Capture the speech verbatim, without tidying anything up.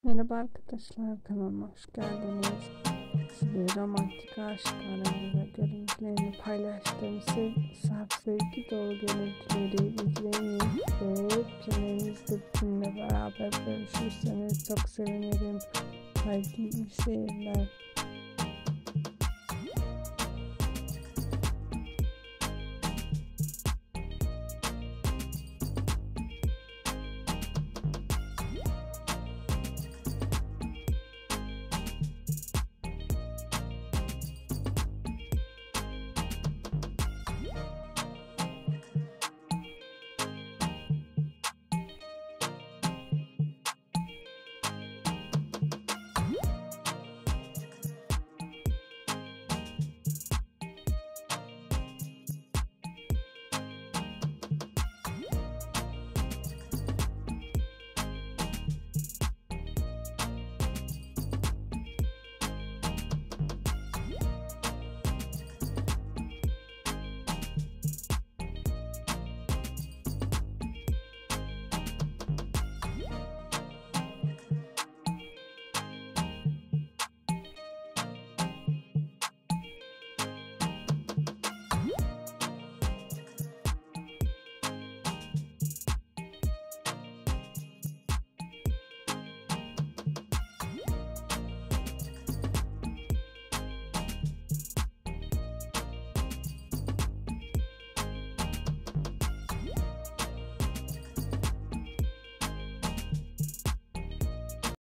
Merhaba arkadaşlar, kanalıma hoş geldiniz. Size romantik aşklarımı ve görüntülerini paylaştığım sev saf sevgi dolu görüntüleri izleyin ve filmlerimizde bizimle beraber görüşürseniz çok sevinirim. Haydi iyi seyirler.